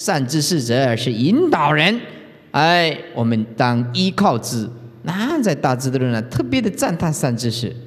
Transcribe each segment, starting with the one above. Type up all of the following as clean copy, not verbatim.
善知识者是引导人，哎，我们当依靠之。那在大智度论呢，特别的赞叹善知识。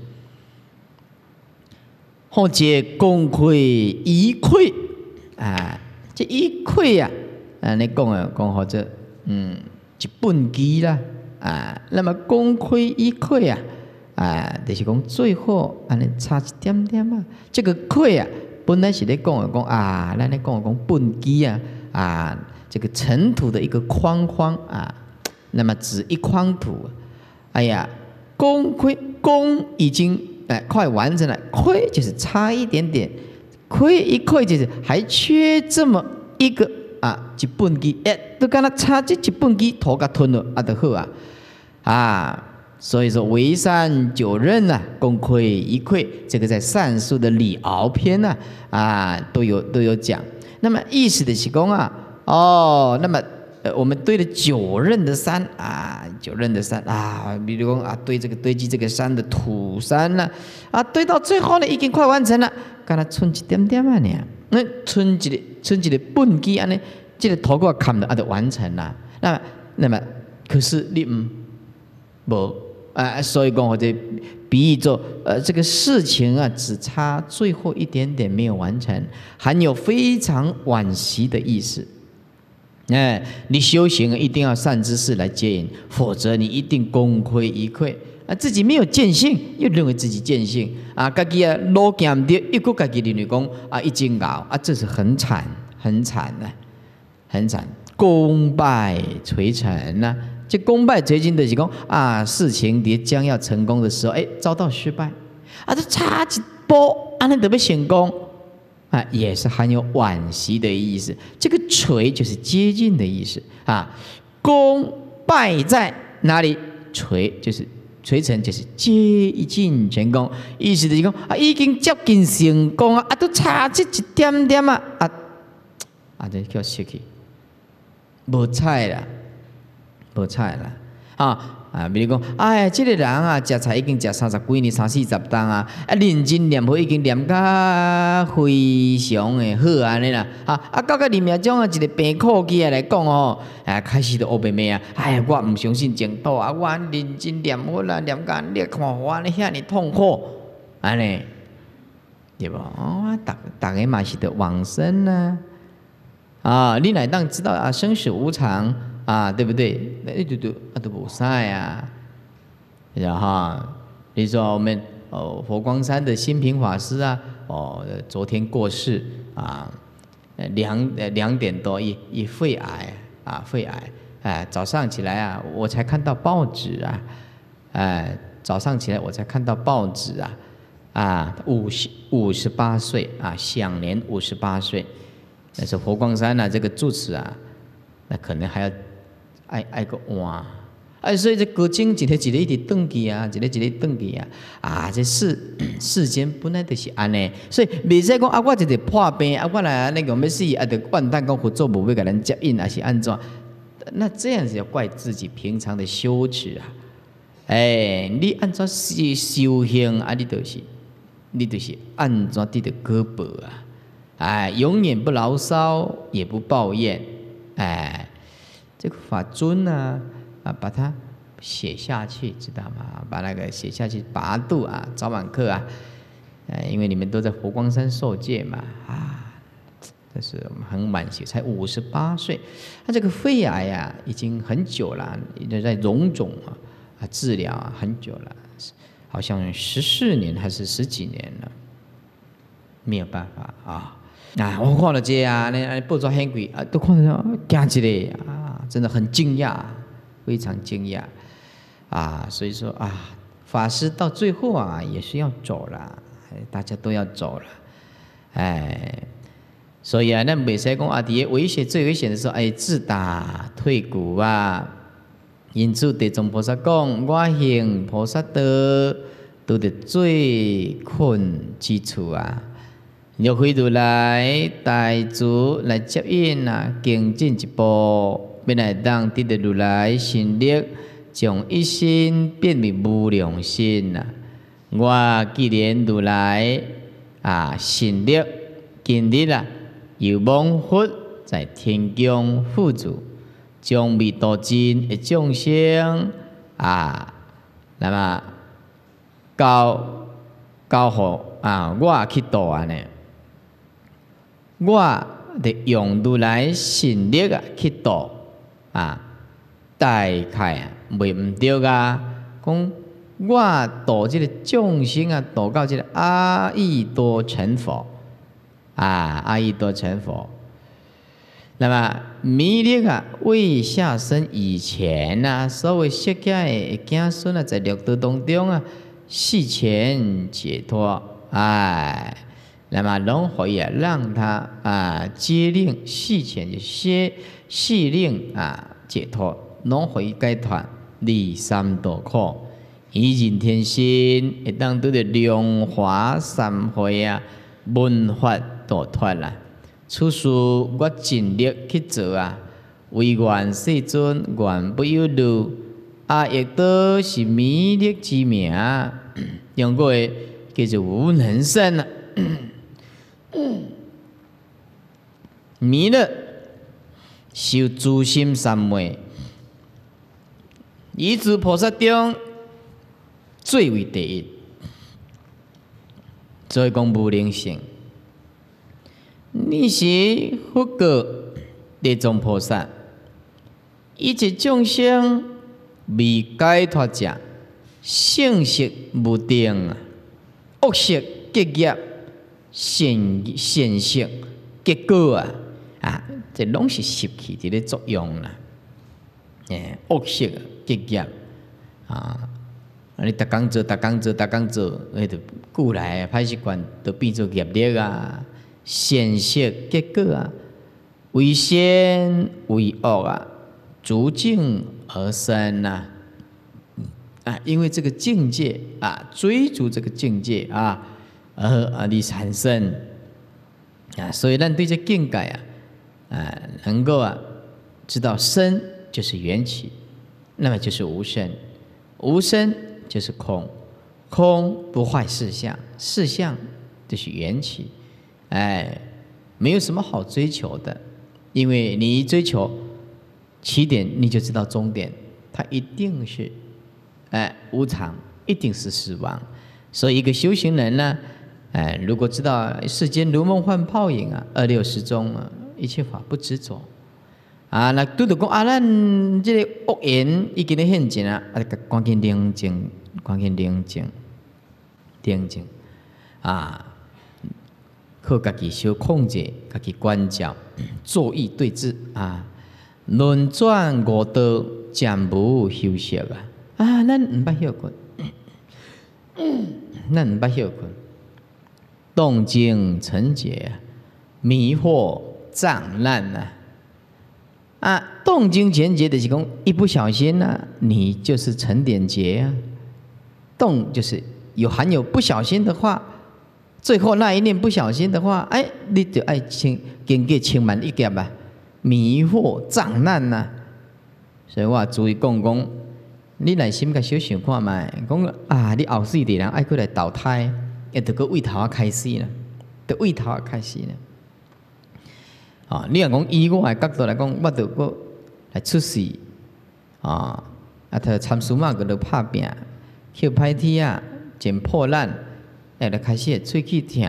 或皆功亏一篑啊，这一篑呀，你讲或者一本机啦啊，那么功亏一篑啊，就是讲最后安尼差一点点啊，这个篑啊，本来是咧讲啊，咱咧讲本机啊，这个尘土的一个框框啊，那么指一筐土，哎呀，功已经快完成了，亏就是差一点点，亏一篑就是还缺这么一个一本机，都跟他差这一本机头给吞了就好啊，所以说为善九任功亏一篑，这个在善书的理熬篇都有讲。那么意思的是讲那么我们堆了9仞的山9仞的山比如讲堆积这个山的土山堆到最后呢，已经快完成了，刚才剩一点点呢，那剩一个本基呢，这个头壳砍了就完成了。那么可是你无所以讲或者比喻作这个事情只差最后一点点没有完成，含有非常惋惜的意思。你修行一定要善知识来接引，否则你一定功亏一篑自己没有见性，又认为自己见性自己路行对，又搁自己认为讲已经熬这是很惨很惨功败垂成这功败垂成就是讲事情将要成功的时候遭到失败这差一步那就要成功也是含有惋惜的意思。这个垂就是接近的意思功败在哪里？垂就是垂成，就是接近成功，意思就是讲已经接近成功都差这一点点这叫失去，无彩啦比如讲这个人食菜已经食30几年30-40档认真念佛已经念到非常的好安尼啦到个临命终一个病苦起来讲开始就黑白白我唔相信净土我认真念佛啦，念到你看我安尼遐尼痛苦安尼对不大家嘛是得往生你乃当知道生死无常对不对？都无啥然后比如说我们佛光山的新平法师昨天过世2点多一肺癌早上起来我才看到报纸早上起来我才看到报纸58岁享年58岁。但是佛光山这个住持那可能还要爱个换所以这古经一个一直转去一个转去这世间本来就是安尼，所以袂使讲我一直破病我来那个要死就怨叹讲佛祖无要给咱接引是安怎？那这样子要怪自己平常的羞耻你按怎修行你就是按怎得到果报永远不牢骚，也不抱怨这个法尊把它写下去，知道吗？把那个写下去，拔度早晚课因为你们都在佛光山受戒嘛这是很惋惜，才58岁，他这个肺癌已经很久了，在荣总治疗很久了，好像14年还是10几年了，没有办法我看到这报纸很贵都看到惊一个真的很惊讶，非常惊讶所以说法师到最后也是要走了，大家都要走了所以咱袂使讲伫危险最危险的时候自打退股因此地藏菩萨讲我行菩萨道都得最困之处若非如来大慈来接引行进一步，便来当得到如来神力，将一心变为无量心我既然如来神力今日又忘佛在天宫护主，将弥陀经的众生啊，那么交互我去度安尼，我得用如来神力去度大概袂毋对啊。讲我度这个众生度到这个阿逸多成佛阿逸多成佛。那么弥勒未下生以前所谓释迦的子孙在六道当中示前解脱，那么轮回让他接令示前就示令解脱，轮回解脱离三道苦，以人天心会当拄着龙华三会闻法度脱啦。此事我尽力去做为愿世尊愿不忧虑，亦都是弥勒之名，用过叫做无能胜弥勒修诸心三昧，以诸菩萨中最为第一，所以讲无能胜。你是佛果地藏菩萨，一切众生未解脱者，性色无定恶色结业，善色结果这拢是习气的作用啦。恶色结业你逐工做，迄就久来歹习惯，就变做业力善色结果为善为恶逐境而生因为这个境界追逐这个境界而你产生所以咱对这境界能够知道生就是缘起，那么就是无生，无生就是空，空不坏事相，事相就是缘起。没有什么好追求的，因为你一追求起点，你就知道终点，它一定是无常，一定是死亡。所以一个修行人呢，如果知道世间如梦幻泡影二六时中一切法不执着那拄着讲咱这个恶缘已经在现前赶紧冷静，赶紧冷静靠家己小控制，家己关照，坐意对治轮转五道，暂无休息咱毋捌休困，咱毋捌休困，动静成劫，迷惑障难动静前劫就是讲一不小心你就是成点劫动就是含有不小心的话。最后那一念不小心的话，你就爱经过千万一劫迷惑障难所以我注意讲，你内心甲小想看觅，讲你后世的人爱过来投胎，也得个为头开始啦，得为头开始啦。你若讲以我的角度来讲，我得个来出世他参孙嘛，个就拍拼，捡歹铁捡破烂。就开始喙齿痛，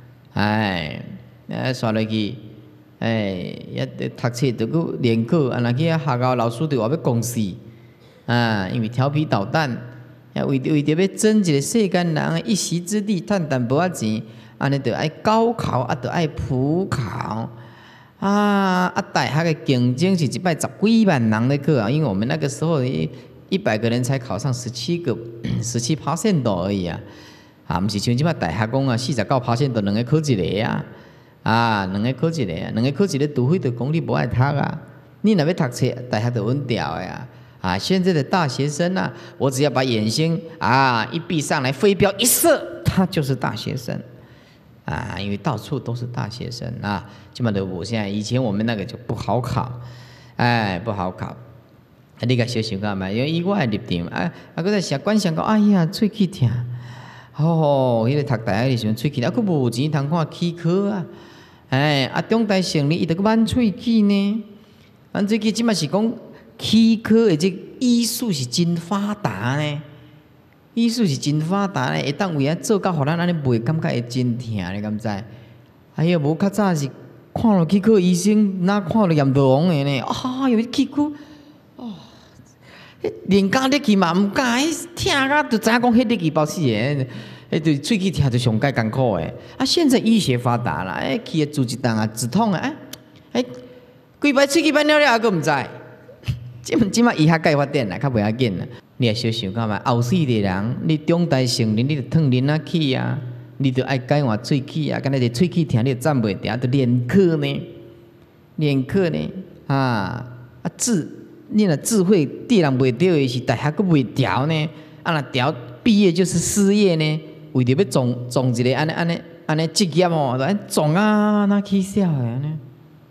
刷落去，读册就去练课，若去学校老师就话要讲死，因为调皮捣蛋，为着要争一个世间人一席之地，赚淡薄仔钱，安尼就爱高考，就爱普考，大学的竞争是一摆10几万人在考因为我们那个时候100个人才考上17% 而已毋是像即摆大学讲49%就2个考一个2个考一个2个考一个，除非就讲你无爱读你若要读册，大学就稳掉现在的大学生我只要把眼睛一闭上来，飞镖一射，他就是大学生因为到处都是大学生基本都无现在。以前我们那个就不好考，不好考。你甲小想看嘛，因为以我的立场搁在想观想讲，哎呀，喙齿痛。迄个读大学的时阵，喙齿佫无钱通看期科中大成年伊得个挽喙齿呢，挽喙齿即嘛是讲齿科的这医术是真发达呢，医术是真发达呢，会当为做到互咱安尼袂感觉会真疼，你敢知？哎呀，无较早是看了齿科医生，哪看了严重的呢？有齿科，连家入去嘛毋敢，疼啊，就知影讲迄入去包死的。对喙齿疼就上介艰苦诶！现在医学发达啦，去止一档止痛规摆喙齿摆了还佫毋知，即马医学界发展啦，较袂要紧啦。你也小想看觅，后世的人，你中大成人，你就烫恁仔齿啊，你就爱改换喙齿啊，敢若是喙齿疼，你就站袂定，就练课呢，你若智慧滴人袂着的是大学佫袂调呢，若调毕业就是失业呢。为着要种一个安尼职业哦，就安种啊，那起笑的安尼。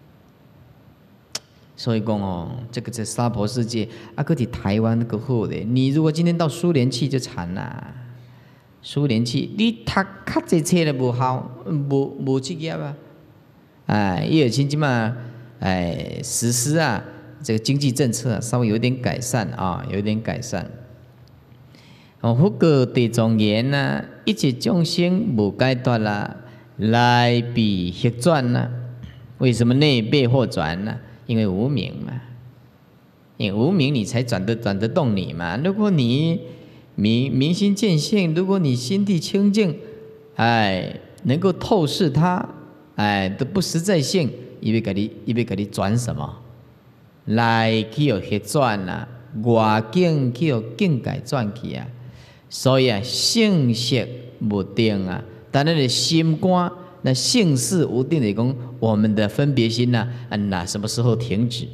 所以讲哦，这个在娑婆世界佫伫台湾佫好咧。你如果今天到苏联去就惨啦，苏联去你读较济册都无效，无职业啊。叶尔钦即嘛实施啊这个经济政策稍微有点改善啊，有点改善。福告地藏言呐，一切众生无解脱啦，来彼逆转呐。为什么内背或转呢？因为无明嘛，因为无明你才转得动你嘛。如果你明心见性，如果你心地清净，能够透视它，的不实在性，伊要给你转什么？来去有逆转呐，外境去有境界转去啊。所以性色无定啊，但那个心观，那性事无定的讲，我们的分别心呐，什么时候停止？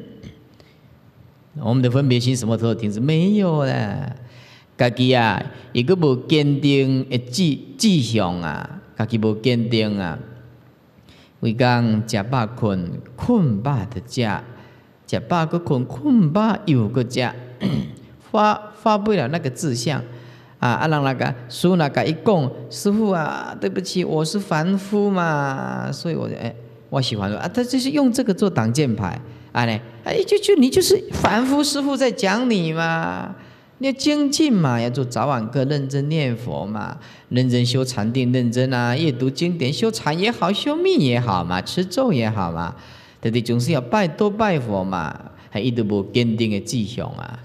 我们的分别心什么时候停止？没有啦，家己伊个无坚定的志向啊，家己无坚定啊。为讲食饱困饱就食，食饱个困饱又个食，发不了那个志向。人那个师那个一讲，师父啊，对不起，我是凡夫嘛，所以我喜欢说他就是用这个做挡箭牌你就是凡夫，师父在讲你嘛，你要精进嘛，要做早晚课，认真念佛嘛，认真修禅定，认真阅读经典，修禅也好，修密也好嘛，持咒也好嘛，对，总是要多拜佛嘛，伊都无坚定的志向啊，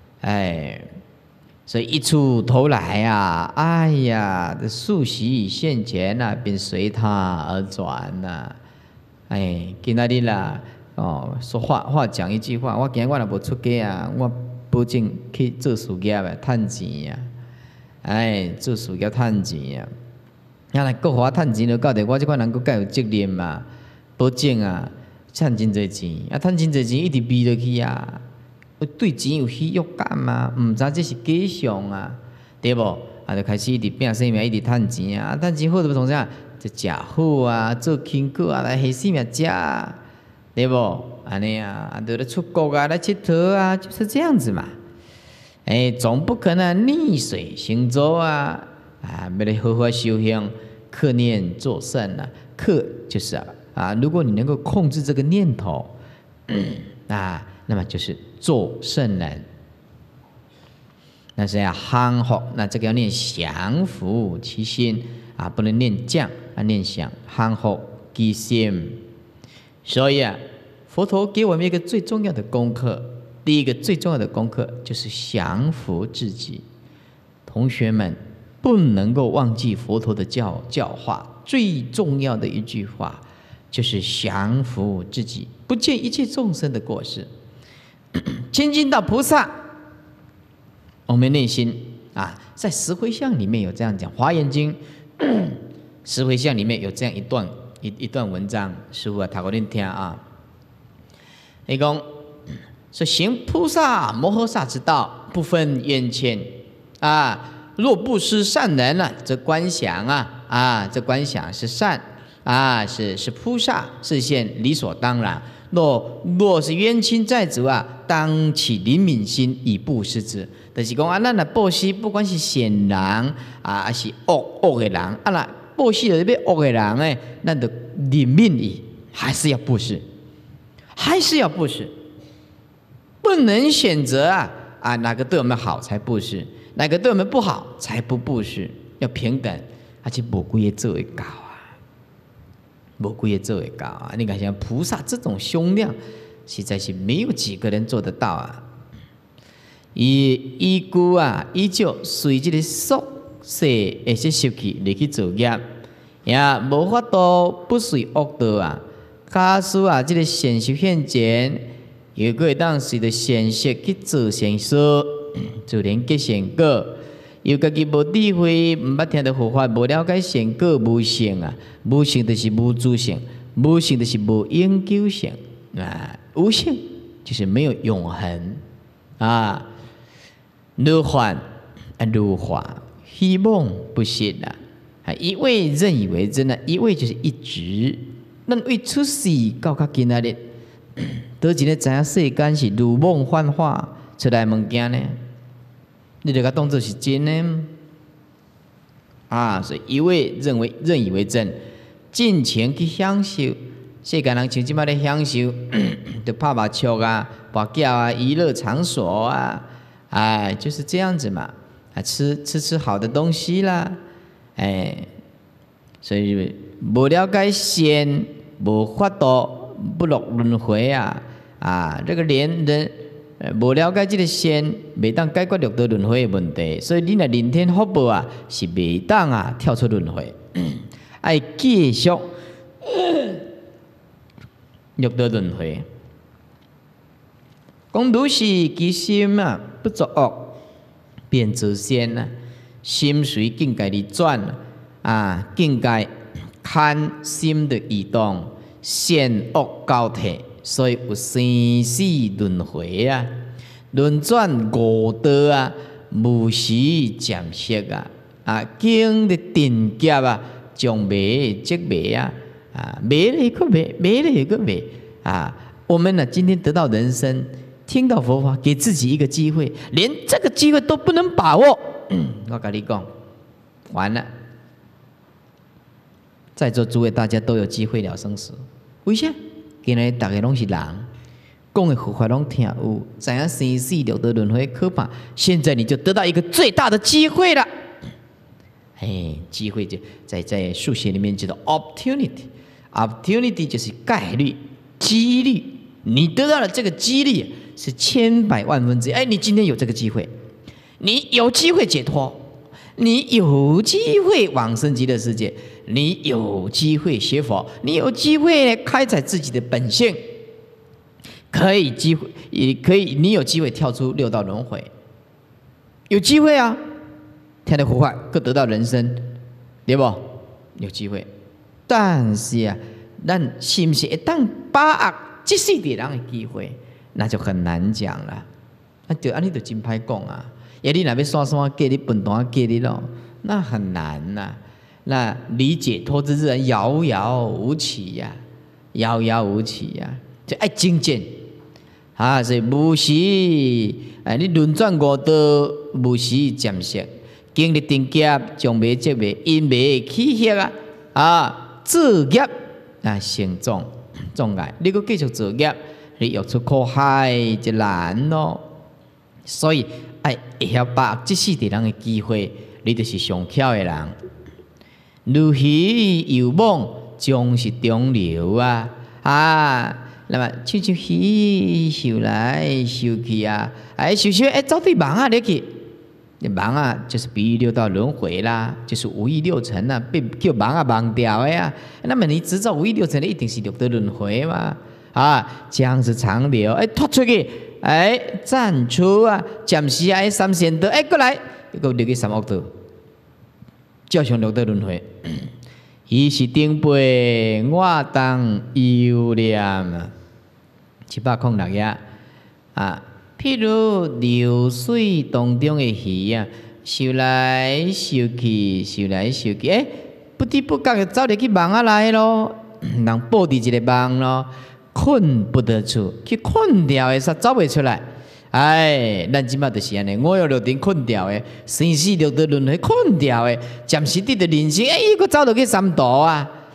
所以一出头来哎呀，这数习现前便随他而转今仔日啦，说话讲一句话，我今日我若无出家我保证去做事业赚钱做事业赚钱来搁互我赚钱就到底，我这款人搁较有责任嘛，保证赚真侪钱赚真侪钱一直逼落去对钱有喜悦感嘛？毋知这是假象对无？就开始一直拼生命，一直赚钱赚钱好就从啥？就食好做轻果来下生命食对无？安尼就来出国来佚佗就是这样子嘛。总不可能逆水行舟要来好好修行，克念作圣克就是如果你能够控制这个念头，那么就是做圣人。那是要降伏，那这个要念降伏其心不能念降念降，降伏其心。所以佛陀给我们一个最重要的功课，第一个最重要的功课就是降伏自己。同学们不能够忘记佛陀的教化，最重要的一句话就是降伏自己，不见一切众生的过失。亲近到菩萨，我们内心在十回向里面有这样讲，《华严经》十回向里面有这样一段文章，师父读给恁听伊讲说行菩萨摩诃萨之道，不分缘浅若不施善人则观想这观想是善是菩萨示现理所当然。若是冤亲债主当起怜悯心以布施之。就是讲咱布施，不管是善人还是恶的人若布施了要恶的人咱就临命矣，还是要布施，还是要布施，不能选择哪个对我们好才布施，哪个对我们不好才不布施，要平等，而且无几个做会到啊，无几个做会到啊！你看像菩萨这种胸量，实在是没有几个人做得到啊。依旧随这个俗世的些习气来去做业，也无法度不随恶道啊。假使这个现实现前，又可以当随着现实去做善事，自然结善果。又家己无智慧，毋捌听到佛法，无了解善果无性啊，无性就是无主性，无性就是无永久性啊，无性就是没有永恒啊。如幻如化，希望不实啊！一味认以为真啊，一味就是一直。咱为出世到今仔日，倒真个知影世间是如梦幻化出来物件呢？你就甲当作是真呢？所以一味认以为真，尽情去享受。世间人像即摆咧享受，就拍麻将啊、博缴啊、娱乐场所啊。就是这样子嘛，吃好的东西啦，所以无了解善，无法度不落轮回这个连人无了解这个善，袂当解决六道轮回的问题，所以你若人天福报是袂当跳出轮回，爱继续六道轮回。讲如是其心不作恶，便作善心随境界而转境界看心的移动，善恶交替，所以有生死轮回轮转五道无时暂息经的定劫将灭即灭灭了又灭，灭了又灭我们呢，今天得到人生。听到佛法，给自己一个机会，连这个机会都不能把握，我跟你讲，完了。在座诸位，大家都有机会了生死，为啥？今日大家拢是人，讲的佛法拢听有，知影生死六道轮回可怕。现在你就得到一个最大的机会了，机会就在数学里面叫做 opportunity 就是概率、几率，你得到了这个几率。是千百万分之一，你今天有这个机会，你有机会解脱，你有机会往生极乐世界，你有机会学佛，你有机会开采自己的本性，也可以，你有机会跳出六道轮回，有机会听到佛法，各得到人生，对不？有机会，但是咱是不是会当把握这世的人的机会？那就很难讲了，就安尼就真歹讲你若要刷刷给你笨蛋给你咯，那很难那离解脱之日遥遥无期遥遥无期就爱精进所以无时你轮转五道无时暂息，经历定劫将灭即灭，因灭起息作业成障碍，你搁继续作业。你要出苦海就难咯，所以会晓把握这世的人的机会，你就是上巧的人。如鱼游梦，终是中流那么像鱼游来游去游走对梦入去，梦就是比喻六道轮回啦，就是五欲六尘被叫梦忘掉的那么你执照五欲六尘的，一定是六道轮回嘛。江是长流，脱出去，暂出暂时三善道，过来，又入去三恶道，照常六道轮回。伊是顶杯，我当游念706页譬如流水当中的鱼游来游去，游来游去，不知不觉就走入去梦来咯，人报伫一个梦咯。困不得出，去困掉的煞走袂出来。咱即马就是安尼，五欲六尘困掉的，生死六道轮回困掉的，暂时得到人生，又搁走落去三途拖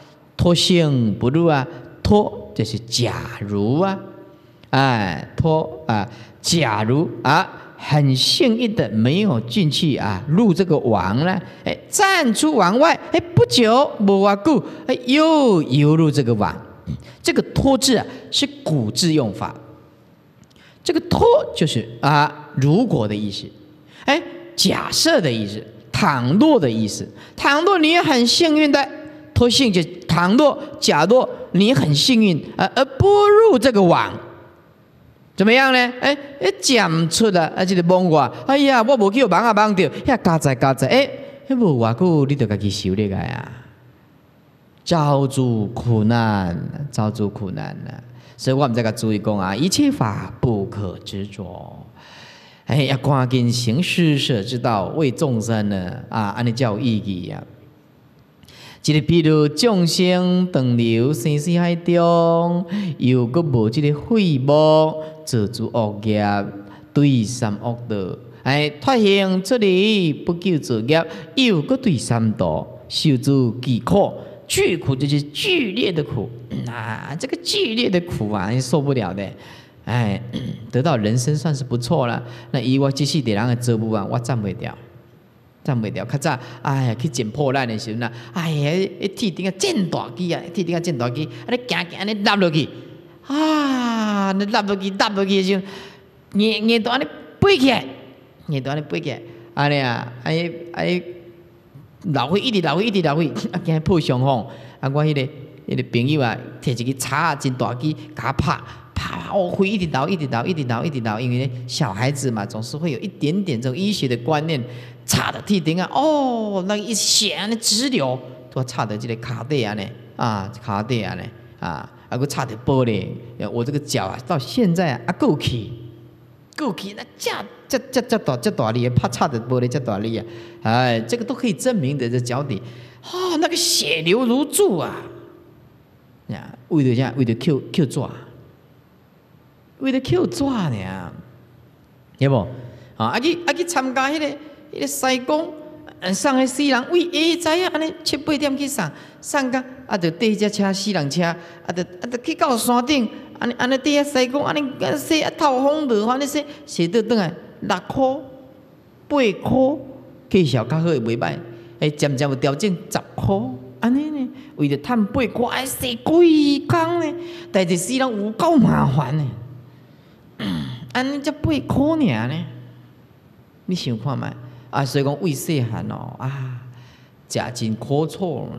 托性不入啊，托就是假如啊，托啊，假如啊，很幸运的没有进去啊，入这个网呢，站出网外，不久不啊故，又游入这个网。这个托字啊，是古字用法。这个托就是如果的意思，假设的意思，倘若的意思。倘若你很幸运的，托性就倘若假若你很幸运而不入这个网，怎么样呢？讲出了这个网外，哎呀，我无去网啊网到，遐加载，迄无偌久你就家己受入来啊，遭诸苦难啊！所以我们再甲注意讲啊，一切法不可执着。要赶紧行施舍之道，为众生呢安尼才有意义啊。一个比如众生长流生死海中，又阁无这个悔悟，做诸恶业，对三恶道，脱形出离，不救作业，又阁对三道，受诸极苦。巨苦就是剧烈的苦这个剧烈的苦你受不了的。得到人生算是不错了。那以我这世的人的做不完，我站不掉。较早去捡破烂的时候铁顶真大机啊，铁顶真大机，你行你落落去你落落去的时候，硬到安尼飞起来，安尼流血一直流血，惊破伤风。我迄个朋友摕一个叉真大机，甲拍。会一直倒，因为小孩子嘛，总是会有一点点这种医学的观念，插的铁钉那一血直流，都插的这个卡底呢，卡底呢，还插的玻璃。我这个脚到现在够起，那这大力，怕插的玻璃这大力这个都可以证明的，这脚底那个血流如注啊！为了啥？为了 Q 抓。为了捡纸呢，对不？去参加迄个西宫，送个死人为下知安尼7、8点去送到就缀只车死人车，就去到山顶，安尼缀西宫，安尼洗透风落，安尼洗倒转来6块、8块，技巧较好会袂歹，渐渐有调整10块，安尼呢，为了赚8块，洗几工呢？但是死人有够麻烦呢。安尼才8块尔呢，你想看卖所以讲为细汉食真苦楚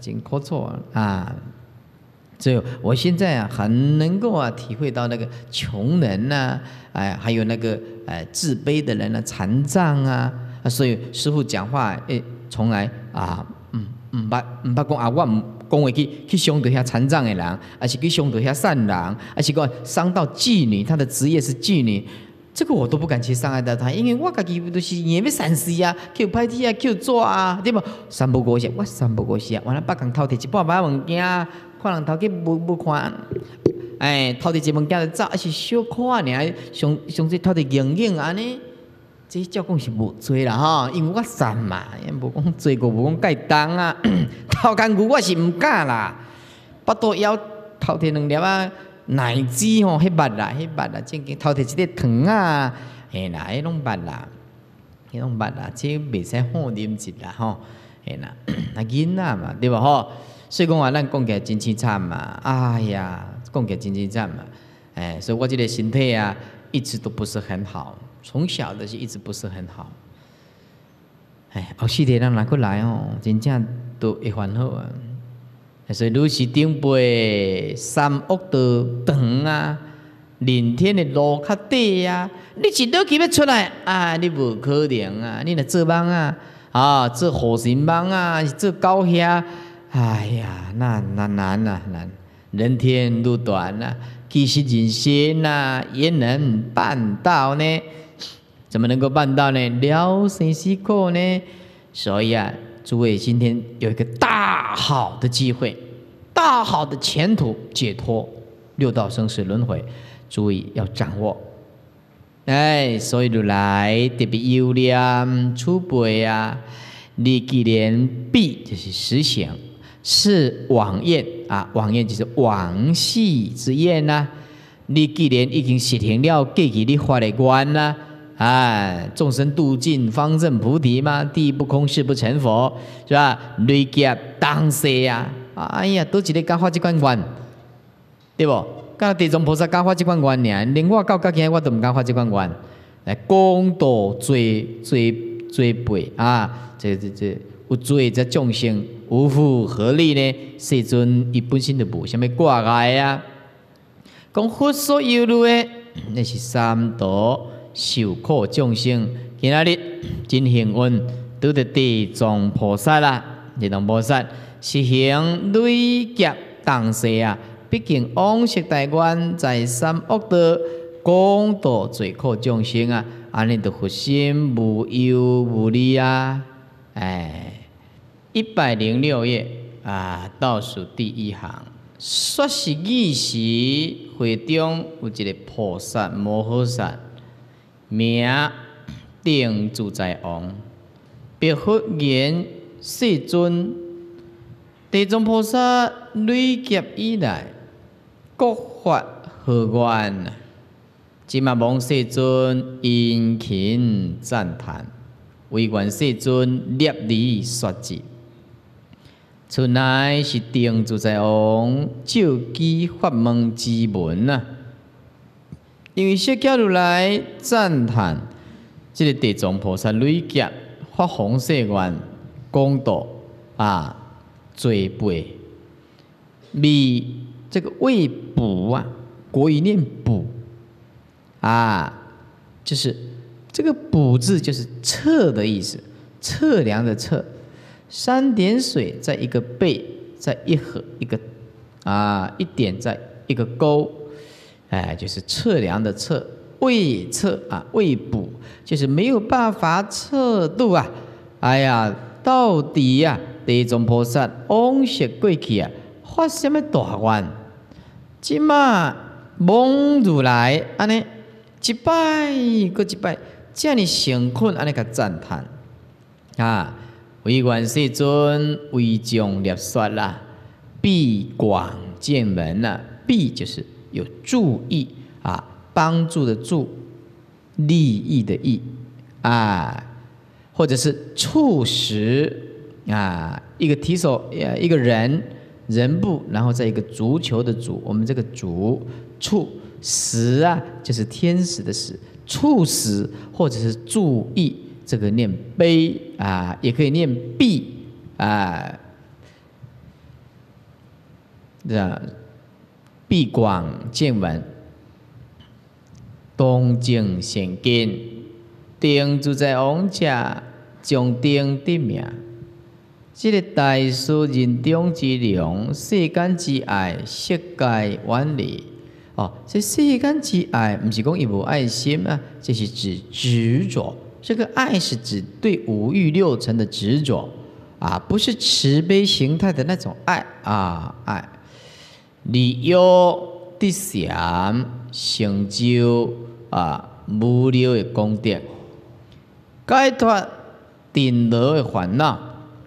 所以我现在很能够体会到那个穷人还有那个自卑的人残障所以师父讲话从来唔捌讲我唔讲话去伤到遐残障的人，还是去伤到遐善人，还是讲伤到妓女，他的职业是妓女，这个我都不敢去伤害到他，因为我家己都是也要善事捡歹铁捡纸对不？三不五时，我三不五时完了别人偷摕一半摆物件，看人头去无看，偷摕一物件就走，还是小可尔，上最偷摕硬安尼。这照讲是无做啦因为我善嘛，无讲做过，无讲介重偷工具我是唔敢啦，巴肚枵偷摕2粒奶子迄捌啦，正经偷摕一粒糖啦，迄拢捌啦，这袂使好啉一啦囡仔嘛，对吧所以讲咱讲起来真凄惨嘛，哎呀，讲起来真凄惨嘛，所以我这个身体一直都不是很好。从小的是一直不是很好，后世的人哪过来真正都会烦恼所以愈是顶辈三恶道长连天的路较短你一落去要出来你无可能你若做梦做护神梦做狗遐，哎呀，那难，人天路短其实人生也能办到呢？怎么能够办到呢？了生死苦呢？所以诸位今天有一个大好的机会，大好的前途，解脱6道生死轮回，诸位要掌握。所以就来特别优念储备你既然必就是实行，是往愿啊，王愿就是王系之愿呐。你既然已经实行了过去你发的愿啦，啊，众生度尽，方证菩提嘛，地不空，誓不成佛，是吧？累劫当世啊，哎呀，都一个敢发这款愿，对不？敢地藏菩萨敢发这款愿呢？连我到今日我都唔敢发这款愿，来广度罪背啊，这有罪则众生，有福何利呢？世尊伊本身就无啥物挂碍啊。讲佛所有路的，那是三毒受苦众生。今仔日真幸运，拄着地藏菩萨啦！地藏菩萨是行累劫当世啊，毕竟往昔大愿在三恶道，广度罪苦众生啊，安尼就佛心无忧无虑啊！哎，106页啊，倒数第一行。说是义时，会中有一个菩萨摩诃萨，名定自在王。白佛言：世尊，地藏菩萨累劫以来，各发何愿？今嘛望世尊殷勤赞叹，唯愿世尊立理说之。出来是定自在王照机发问之文啊，因为释迦如来赞叹这个地藏菩萨累劫发弘誓愿，广度啊罪背，为这个为补啊，国语念补啊，就是这个补字就是测的意思，测量的测。3点水在一个贝，在一合一个啊一点在一个钩，哎，就是测量的测，未测啊未补，就是没有办法测度啊。哎呀，到底呀、地藏菩萨往昔过去啊，发什么大愿？今嘛蒙如来安尼一摆搁一摆，这样诚恳安尼个赞叹啊。唯愿世尊为众列说啦，必广见闻啦，必就是有助益啊，帮助的助，利益的益啊，或者是促使啊，一个提手一个人部，然后再一个足球的足，我们这个足促使啊，就是天使的使，促使或者是助益。这个念悲啊，也可以念必啊，必广见闻，东正显见，定自在王者，将定得名。这个大事人中之良，世间之爱，世界远离。哦，这世间之爱，不是讲伊无爱心啊，这是指执着。这个爱是指对五欲六尘的执着啊，不是慈悲形态的那种爱啊，爱利诱得享成就啊无量的功德，解脱颠倒的烦恼，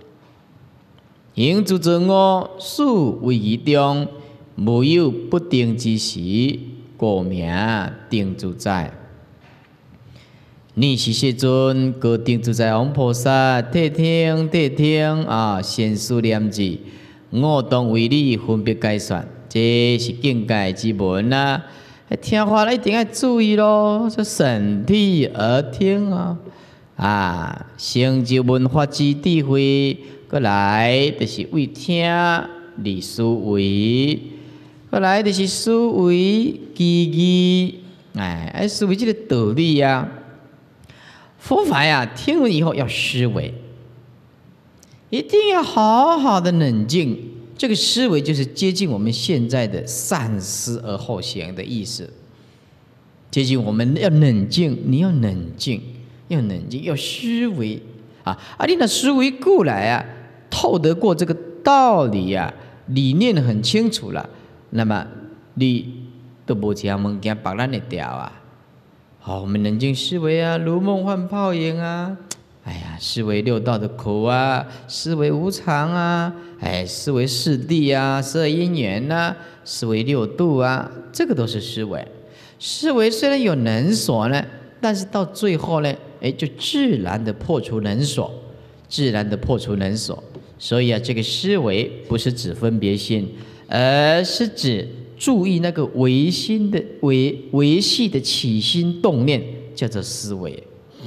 行诸诸我数为其中，无有不定之时，故名定自在。你是世尊，各定自在王菩萨，谛听啊！先思念之，我当为你分别解说，这是境界之文啊！听话了一定要注意咯，就审谛而听啊！啊，成就文化之智慧，过来就是为听而思维，过来就是思维记哎，思维这个道理啊！佛法呀，听了以后要思维，一定要好好的冷静。这个思维就是接近我们现在的善思而后行的意思。接近我们要冷静，你要冷静，要思维啊！你那思维过来啊，透得过这个道理啊，理念很清楚了，那么你都无其他物件别咱会掉啊。好，我们冷静思维啊，如梦幻泡影啊， 哎呀，思维六道的苦啊，思维无常啊，哎，思维四谛啊，十二因缘啊，思维六度啊，这个都是思维。思维虽然有能所呢，但是到最后呢，哎，就自然的破除能所，自然的破除能所。所以啊，这个思维不是指分别心，而是指注意那个唯心的维系的起心动念，叫做思维。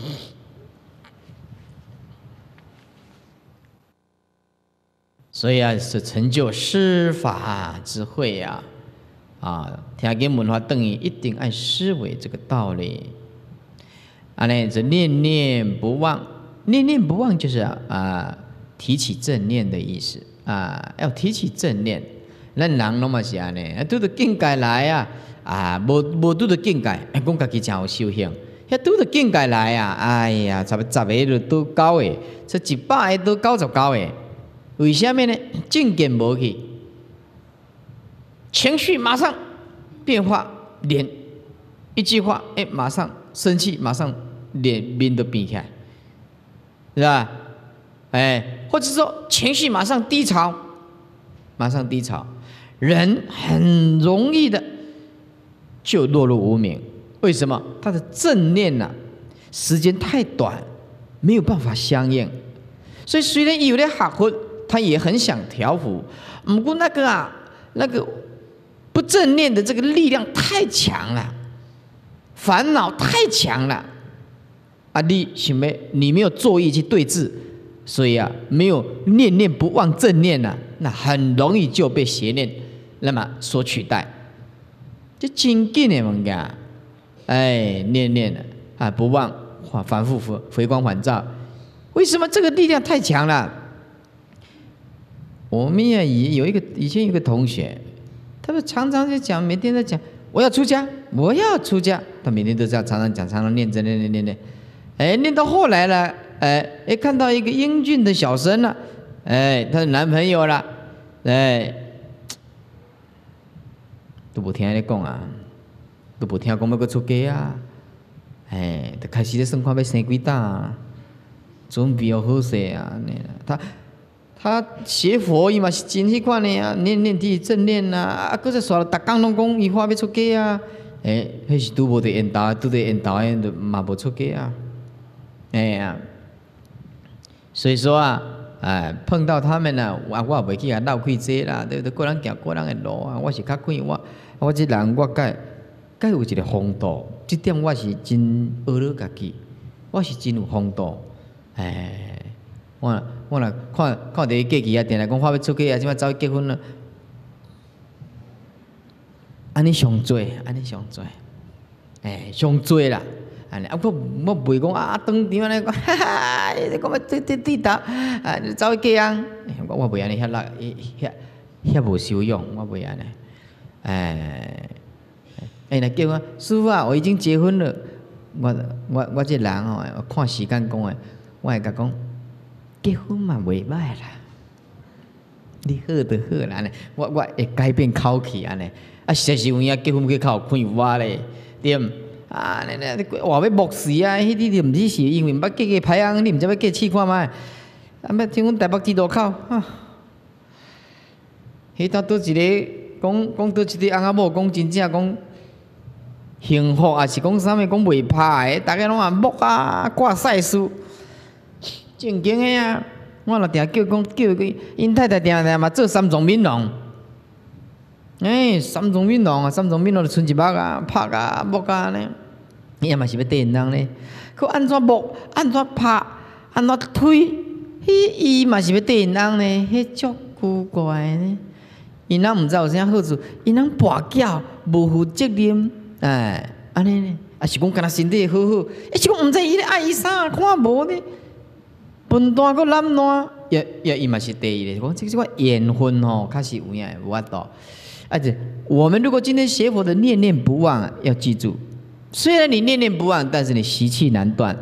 所以啊，是成就施法之慧呀！听经闻法等于一定爱思维这个道理。这念念不忘，念念不忘就是提起正念的意思要提起正念。咱人拢嘛是安尼，拄着境界来无拄着境界，讲家己真有修行。拄着境界来哎呀，10个就拄9个，这100个拄99个。为什么呢？境界无去，情绪马上变化，脸一句话，马上生气，马上脸面都变起来，是吧？或者说情绪马上低潮，人很容易的就落入无明。为什么？他的正念时间太短，没有办法相应。所以虽然有点学佛，他也很想调伏，不过那个不正念的这个力量太强了，烦恼太强了你没有作意去对治，所以没有念念不忘正念那很容易就被邪念那么所取代。这真紧的物件，念念不忘，反复回光返照。为什么这个力量太强了？我们以前有一个同学，他们常常在讲，每天在讲我要出家，他每天都这样常常讲，常常念着念，念到后来了，看到一个英俊的小生了，她的男朋友了，都不听你讲都不听讲要出家就开始在算看要生几档准备要好势他学佛伊嘛是真迄款的念提正念搁再煞逐工拢讲伊话要出家迄是拄无得缘投，拄得缘投的嘛无出家所以说碰到他们我也袂去闹开这啦，对不对？个人行个人的路我是较快，我这人我该有一个风度，这点我是真学了家己，我是真有风度，我若看到伊过去定来讲话要出家即摆走去结婚了，安尼上多，上多啦。我袂讲当场安尼讲，哈哈，你讲对答走去嫁人，我袂安尼遐无修养，我袂安尼。若叫我师父我已经结婚了，我这人我看时间讲的，我会甲讲。结婚嘛袂歹啦，你好就好啦，我会改变口气安尼。实在是有影结婚去靠看我咧，对唔？你话要牧师迄啲你毋只是因为捌嫁个歹翁，你毋知要嫁试看卖。要听讲台北基督口迄搭倒一个讲倒一个翁仔某讲真正讲幸福，也是讲啥物讲袂歹大家拢牧挂赛事。正经的我若定叫佢，因太太定嘛做三重闽龙，三重闽龙就剩一目拍木呢，伊也嘛是要缀因人呢，可安怎木，安怎拍，安怎推，伊嘛是要缀因人呢，迄足奇怪呢。因人毋知有啥好处，因人跋筊无负责任，安尼呢，是讲干那身体好，是讲毋知伊咧爱伊啥，看无呢。分段个懒惰，伊嘛是第一的。讲这个缘分确实有影无法度。我们如果今天学佛的念念不忘要记住，虽然你念念不忘，但是你习气难断。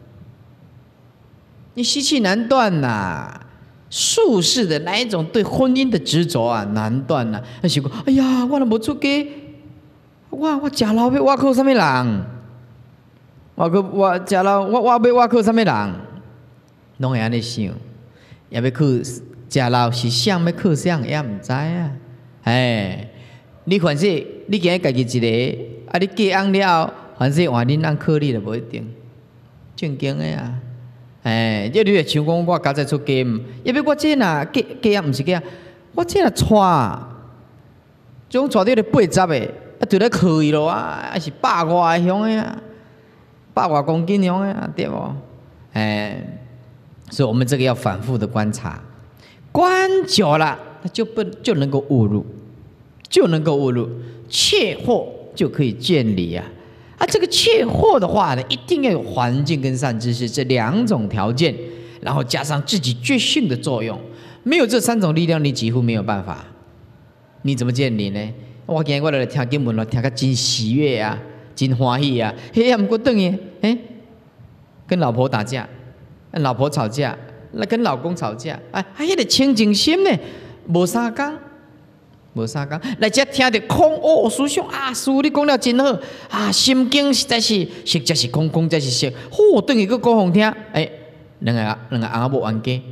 你习气难断术士的那一种对婚姻的执着难断那是讲，哎呀，我若无出家，我食老要我靠什么人？我食老我要我靠什么人？ 拢会安尼想，也要去食老是想要去想也毋知啊。哎，你凡是你今日家己一个，啊，你嫁翁了后，凡是换恁翁靠你就无一定，正经的啊。哎，你会想讲我家在出家，因为我这若嫁毋是嫁，我这若娶，种娶到了80个，啊，就咧可以咯啊，还是100外个乡的啊，100外公斤乡的啊，对无？哎，所以我们这个要反复的观察，观久了，它就能够悟入，就能够悟入，切惑就可以见理啊。啊，这个切惑的话呢，一定要有环境跟善知识这2种条件，然后加上自己觉性的作用。没有这3种力量，你几乎没有办法。你怎么见理呢？我今日我来听经文了，听个真喜悦啊，真欢喜啊。嘿呀，不过等于跟老婆打架，老婆吵架，那跟老公吵架，迄个清净心呢，无3天。无3天，来遮听着空哦，思想啊，师父你讲了真好啊，心经实在是实则是空，空则是实。嚯，等于个讲互听，两个翁仔某冤家，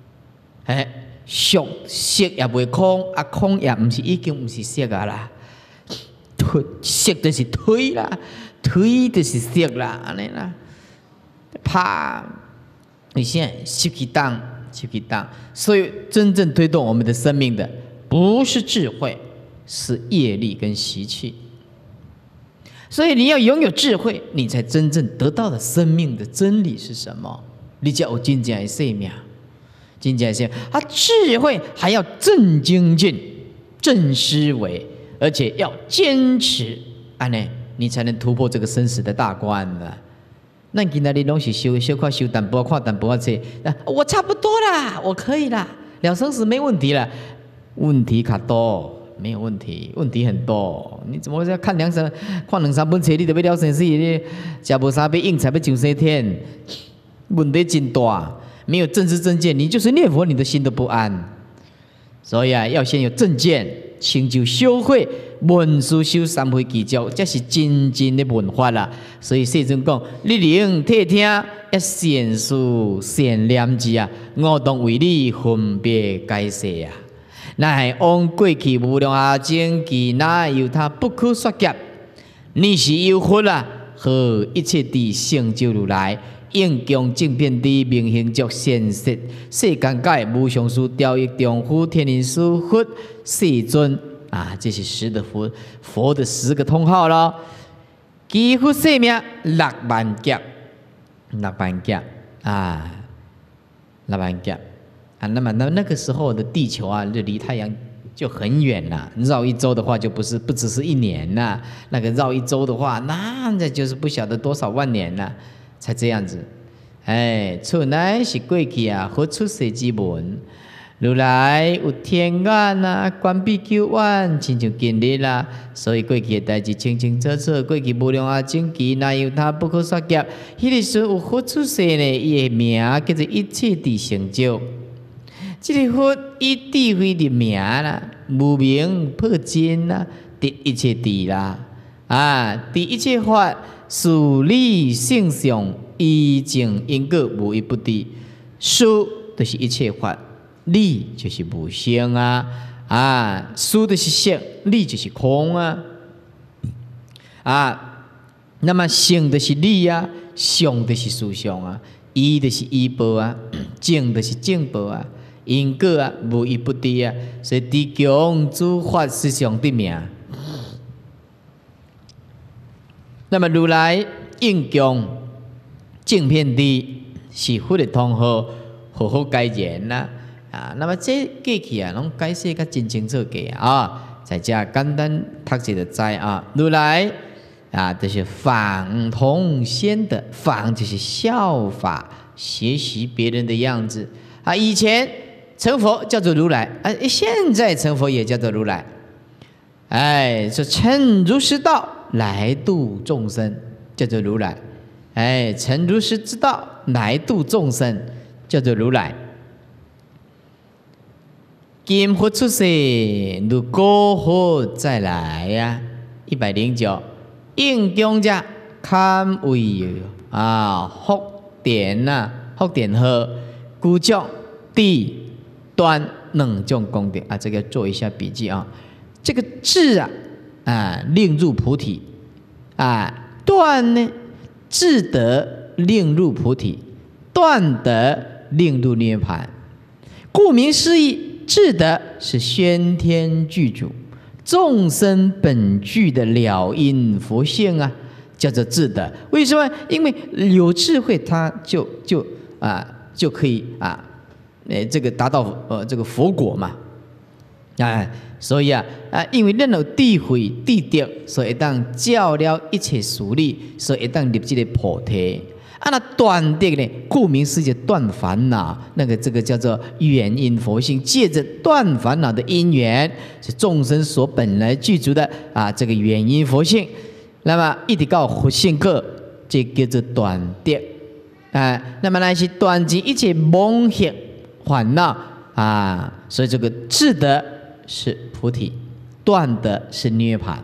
实也袂空，啊空也毋是已经毋是实啊啦，实就是推啦，推就是实啦，安尼啦，怕你现在失去当，所以真正推动我们的生命的。不是智慧，是业力跟习气。所以你要拥有智慧，你才真正得到的生命的真理是什么？你才有真正的生命，真正的生命。智慧还要正精进、正思维，而且要坚持，安尼你才能突破这个生死的大关了。那今仔日拢是小看修淡薄，看淡薄仔我差不多啦，我可以啦，了生死没问题了。问题较多，没有问题，问题很多。你怎么要看2、3本册，你就要了生死？你吃无啥要应才要上西天？问题真大，没有正知正见，你就是念佛，你的心都不安。所以要先有正见，成就修慧，闻思修3回记咒，这是真正的文法啦。所以世尊讲：你能谛听，一善思善念之啊，我当为你分别解释啊。乃往过去无量阿经记，哪有他不可说解？你是有佛啊，和一切地成就如来，应供正遍地明行足显实世间界无上殊调御中府天人师佛世尊啊，这是10的佛的10个通号咯。几乎生命6万劫啊，6万劫。那么那个时候的地球啊，就离太阳就很远了。绕一周的话，就不只是1年了。那个绕一周的话，那就是不晓得多少万年了，才这样子。出来是过去啊，佛出世之门，如来有天眼啊，关闭9万，亲像今日啦。所以过去的代志清清楚楚，过去无量阿经记，哪有他不可说解？迄个时候有佛出世呢，伊的名叫做一切地成就。这个佛以智慧的名啦，无明破尽啦，得一切地啦，得一切法，事理性相，依正因果，无一不得。事就是一切法，理就是无相啊，事就是色，理就是空啊，那么性就是理啊，相就是事相啊，依就是依报啊，正就是正报啊。因果啊，无一不得啊，所以地强诸法实相的名。那么如来应供正遍地是佛的通号，好好解言啦那么这过去啊，拢解释较真清楚嘅在这简单读一就知如来就是仿同先的，仿就是效法学习别人的样子以前。成佛叫做如来现在成佛也叫做如来，说成如是道来度众生，叫做如来，成如是之道来度众生，叫做如来。今佛出世，如果佛再来109，应供者堪为福典福典号。 古教地端两种功德啊，这个做一下笔记啊。这个智令入菩提断呢，智德令入菩提，断德令入涅槃。顾名思义，智德是先天具足、众生本具的了因佛性啊，叫做智德。为什么？因为有智慧，他就可以这个达到这个佛果嘛。所以因为咱有智慧、智德，所以会当照了一切事理，所以会当入这个菩提。那断德呢？顾名思义，断烦恼，这个叫做原因佛性，借着断烦恼的因缘，是众生所本来具足的这个原因佛性。那么一直到佛性果，这叫做断德那么那是断尽一切妄想烦恼所以这个智德是菩提，断德是涅槃。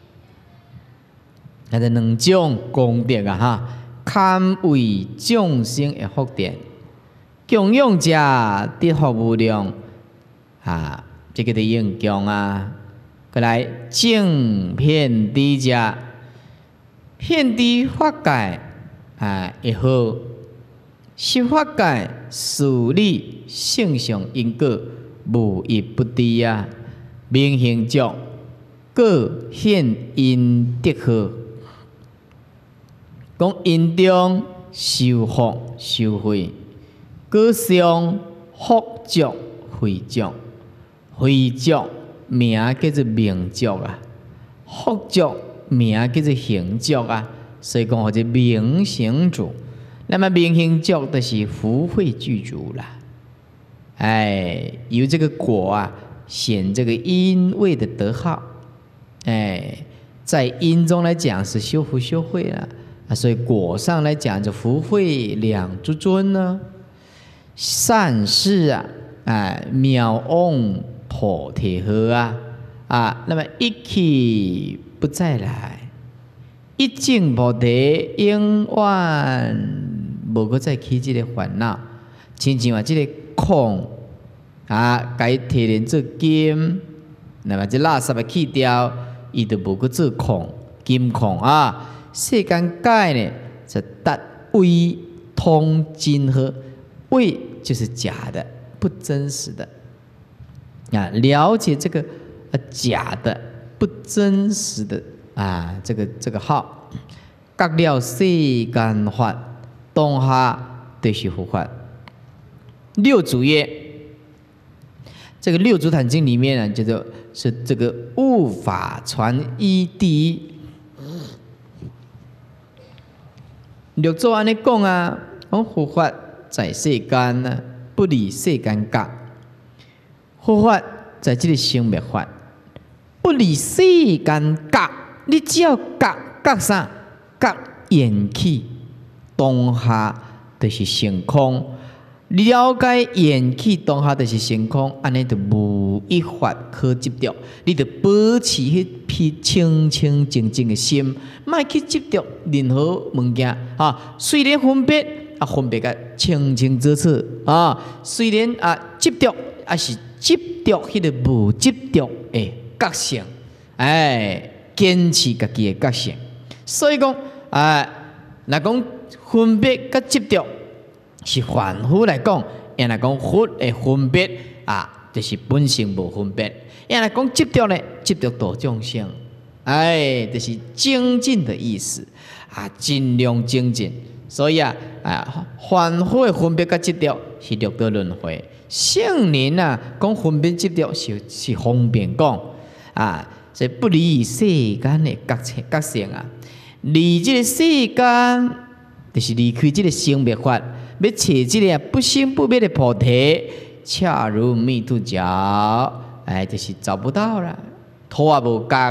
这两种功德堪为众生的福田，供养者得福无量这个的应供过来正遍地者，遍地法界会好，十法界事理性相因果，无一不知明行足，各现因得好。讲因中受福受惠，果上福足慧足，慧足名叫做明足福足名叫做行足所以讲或者明行足。那么明行足就是福慧具足啦。由这个果显这个因位的德号。在因中来讲是修福修慧啦。所以果上来讲，就福慧两诸尊呢，善事妙翁菩提河那么一去不再来，一证菩提永远无搁再起这个烦恼，亲像这个空该提炼做金，那么这垃圾要去掉，伊就无搁做空金空世间界呢，是达微通金和微就是假的、不真实的了解这个假的、不真实的这个好，觉了世间法，当下就是佛法。六祖曰：这个《六祖坛经》里面叫做是这个悟法传一第一。六祖安尼讲讲佛法在世间不离世间觉，佛法在这个生灭法不离世间觉。你只要觉啥？觉缘起，当下就是成空。了解缘起当下就是成空，安尼就无一法可执着。你就保持迄片清清净净的心，莫去执着任何物件虽然分别分别个清清楚楚虽然执着是执着迄个无执着的觉性，坚持家己的觉性。所以讲若讲分别甲执着。是凡夫来讲，原来讲佛的分别就是本性无分别；原来讲执着呢，执着度众生，就是精进的意思尽量精进。所以凡夫的分别甲执着是六道轮回，圣人讲分别执着是方便讲所以不离世间的觉性离这个世间，就是离开这个生灭法。要找这个不生不灭的菩提，恰如迷途桥，就是找不到了，头也无角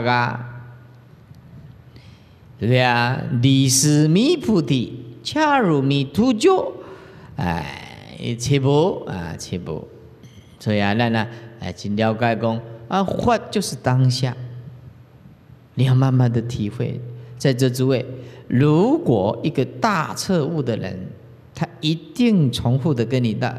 对不对离是迷菩提，恰如迷途桥，找无，所以咱真了解讲法就是当下，你要慢慢的体会。在这诸位，如果一个大彻悟的人，他一定重复的跟你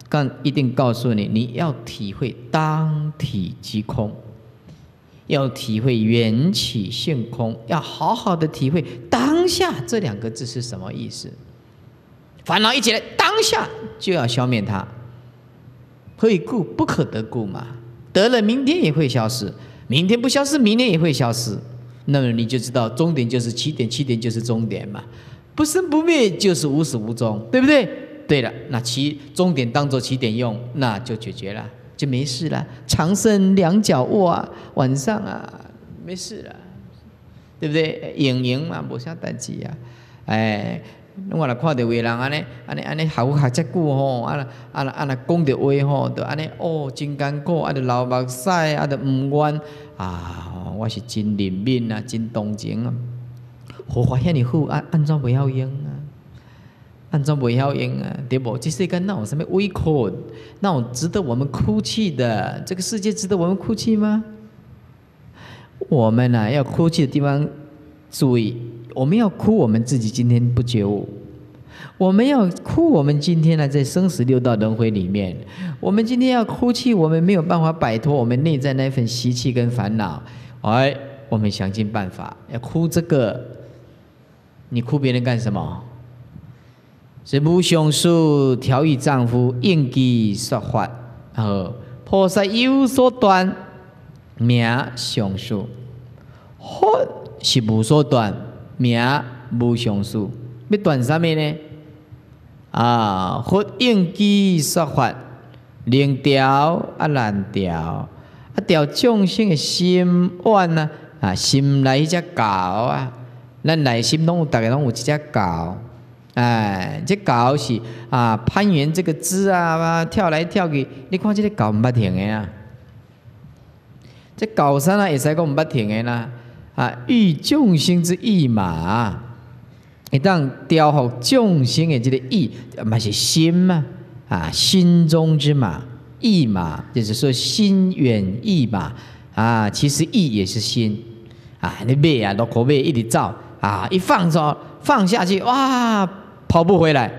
刚一定告诉你，你要体会当体即空，要体会缘起性空，要好好的体会当下这2个字是什么意思。烦恼一起来，当下就要消灭它。何以故？不可得故嘛。得了，明天也会消失；明天不消失，明天也会消失。那么你就知道，终点就是起点，起点就是终点嘛。不生不灭就是无始无终，对不对？对了，那终点当作起点用，那就解决了，就没事了。长生两脚卧啊，晚上啊，没事了，对不对？赢嘛，无啥代志啊。哎，我来看到有人安尼学遮久吼，讲到话吼，就安尼哦，真艰苦，就流目屎，就唔愿啊，我是真怜悯啊，真同情啊。佛法遐尼好，安怎袂晓用啊？安怎袂晓用啊？对不？这世间哪有什么委屈？哪有值得我们哭泣的？这个世界值得我们哭泣吗？我们啊，要哭泣的地方，注意，我们要哭我们自己今天不觉悟，我们要哭我们今天呢在生死六道轮回里面，我们今天要哭泣，我们没有办法摆脱我们内在那份习气跟烦恼，哎，我们想尽办法要哭这个。你哭别人干什么？是无上师调御丈夫，应机说法。菩萨有所断，名上师；佛是无所断，名无上师。要断什么呢？佛应机说法，能调难调，调众生的心愿啊，心内只教啊。咱内心大家拢有一只狗，哎，这狗是攀援这个枝啊，跳来跳去。你看这个狗唔捌停的啊，这狗山会使讲唔捌停的啦。欲众生之意嘛，一旦调伏众生的这个意，嘛是心嘛，心中之马，意嘛，就是说心远意嘛，其实意也是心，你马落口马一直走。一放下去，哇，跑不回来。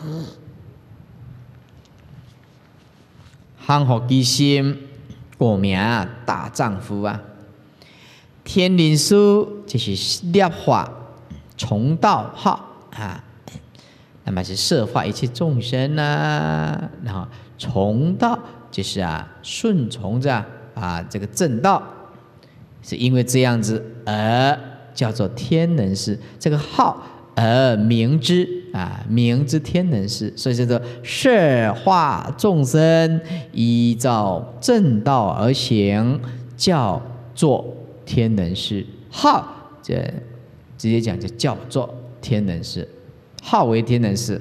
降伏其心，故名大丈夫啊。天人师就是立法从道好那么是摄化一切众生啊。然后从道就是顺从着这个正道，是因为这样子而叫做天人师，这个号而名之名之天人师，所以叫做摄化众生，依照正道而行，叫做天人师。号这直接讲就叫做天人师，号为天人师。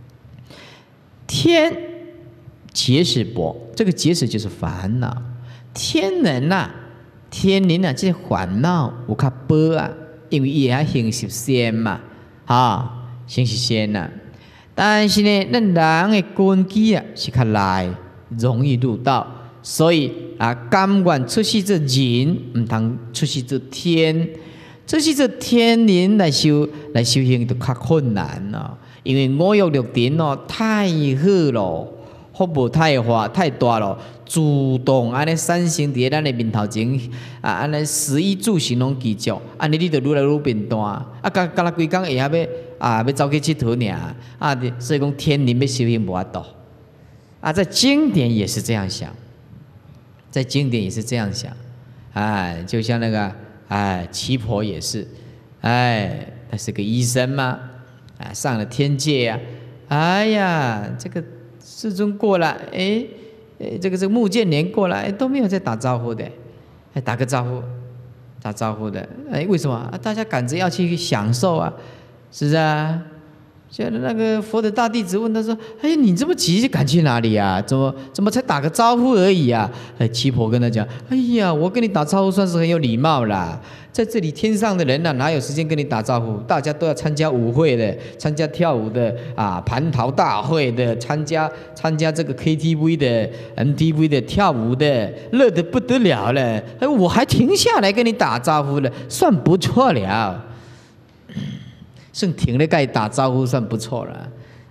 天结使薄，这个结使就是烦恼。天人天人这个烦恼有较薄因为伊会行习仙嘛，行习仙但是呢，咱人的根基是较赖，容易入道，所以甘愿出世做人，唔通出世做天。出世做天人来修行就较困难因为五欲六尘太好咯。福报太大了，主动安尼产生伫咱的面头前，安尼食衣住行拢记住，安尼你就愈来愈变大，干那规工下要走去佚佗尔，所以讲天人要修行无法度，在经典也是这样想，在经典也是这样想，就像那个奇婆也是，他是个医生嘛，上了天界哎呀，这个。世尊过来，这个穆建连过来，都没有在打招呼的，打个招呼，打招呼的，为什么大家赶着要去享受是啊。现在那个佛的大弟子问他说：“你这么急，赶去哪里啊？怎么才打个招呼而已啊？”七婆跟他讲：“哎呀，我跟你打招呼算是很有礼貌啦。在这里天上的人哪有时间跟你打招呼？大家都要参加舞会的，参加跳舞的蟠桃大会的，参加这个 KTV 的、MTV 的跳舞的，乐得不得了了。我还停下来跟你打招呼了，算不错了。”剩停了，该打招呼算不错了，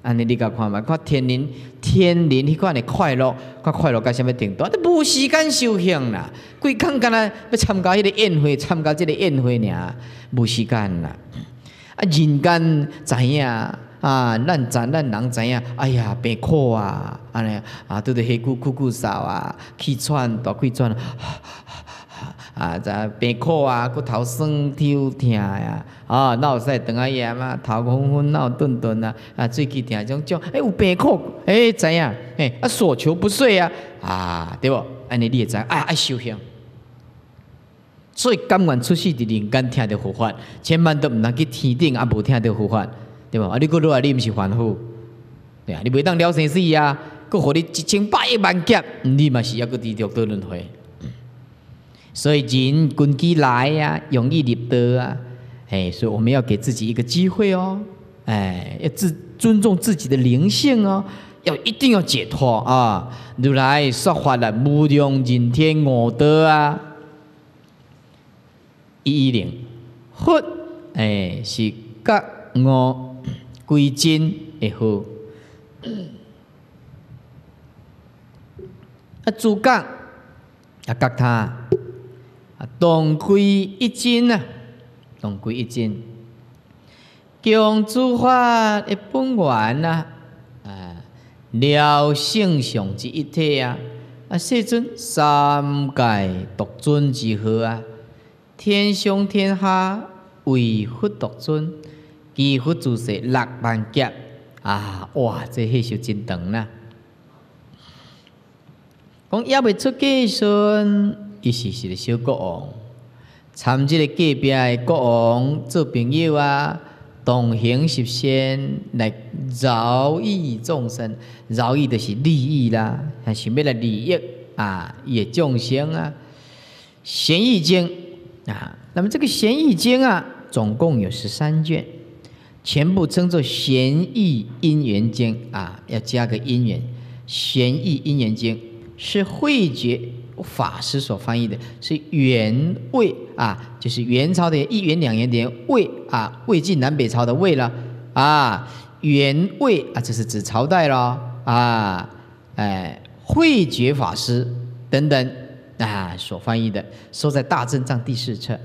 安尼你甲看嘛，看天灵迄款的快乐，看快乐到什么程度？你无时间修行啦，规工干那要参加迄个宴会，参加这个宴会尔，无时间啦。啊，人间知影啊，咱人知影，哎呀，病苦啊，安尼啊，拄着迄句哭嗽啊，气喘大气喘啊，在病苦啊，骨头酸抽痛呀，啊，脑屎肠仔炎啊，头昏昏脑顿顿啊，啊，喙齿痛种，有病苦，知影，啊，所求不遂啊，啊，对无？安尼你会知，爱修行。所以甘愿出世伫人间听到佛法，千万都毋通去天顶啊，无听到佛法，对无？啊，你搁落来，你毋是凡夫，对啊，你袂当了生死啊，搁互你1000、100亿万劫，你嘛是抑搁伫六道轮回。所以人根基来呀，容易入道啊，所以我们要给自己一个机会哦，要尊重自己的灵性哦，一定要解脱啊！如来说法了，无量人天五道啊。110，佛是觉悟归真的好，啊自觉啊觉他。同归一真啊，同归一真，共诸法的本源啊，了性上之一体啊，世尊三界独尊之号啊，天上天下唯佛独尊，其佛自世6万劫啊！哇，这岁数真长啦。讲也未出家的时阵。伊是个小国王，参这个隔壁的国王做朋友啊，同行十善来饶益众生，饶益就是利益啦，还想要来利益啊，伊的众生啊。贤义经啊，那么这个贤义经啊，总共有13卷，全部称作贤义因缘经啊，要加个因缘，贤义因缘经是慧觉法师所翻译的，是元魏啊，就是元朝的1元2元的魏啊，魏晋南北朝的魏了啊，元魏啊，这是指朝代了啊，慧觉法师等等啊所翻译的，收在大正藏第4册，